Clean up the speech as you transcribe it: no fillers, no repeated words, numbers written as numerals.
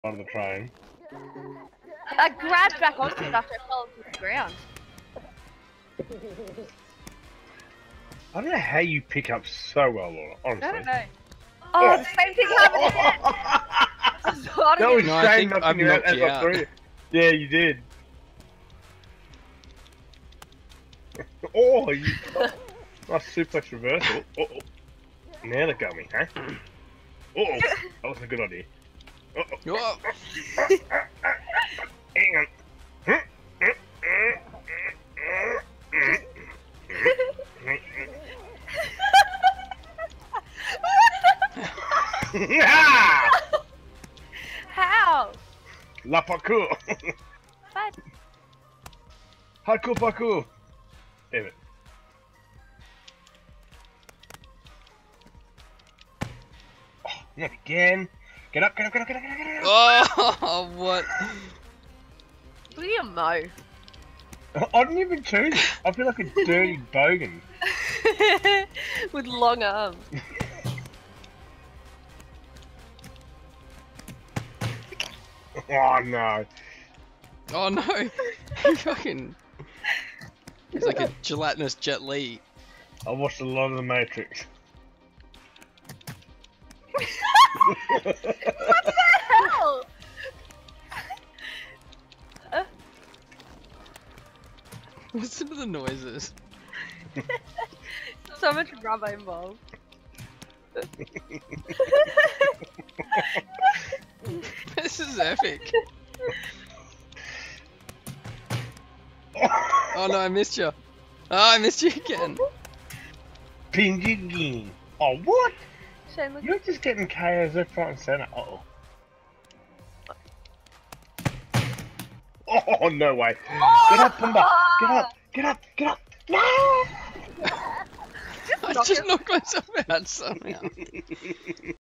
On the train. I grabbed back onto it after I fell onto the ground. I don't know how you pick up so well, Laura, honestly. I don't know. Oh, the same thing happened again! That was No, I Shane think I've knocking you out knocked as you I out. threw you. Yeah, you did. Oh, you... Nice suplex reversal. Uh-oh. Now they got me, huh? Uh-oh. That wasn't a good idea. Uh-oh. Whoa. Hang on. How? La parkour. What? Hardcore parkour. Damn it. Oh, not again. Get up, get up, get up, get up, get up, get up. Oh, what? Look at your mo. I didn't even choose it. I feel like a dirty bogan. With long arms. Oh no. Oh no. He fucking. He's like a gelatinous Jet Li. I watched a lot of The Matrix. What the hell? Listen to the noises. So much rubber involved. This is epic. Oh no, I missed you. Oh, I missed you again. Pinned you again. Oh, what? Shane, look. You're just getting KOs left, right, and center. Uh-oh. Oh, no way. Get up, Pumba. Get up, get up, get up. No! I just knocked myself out somehow.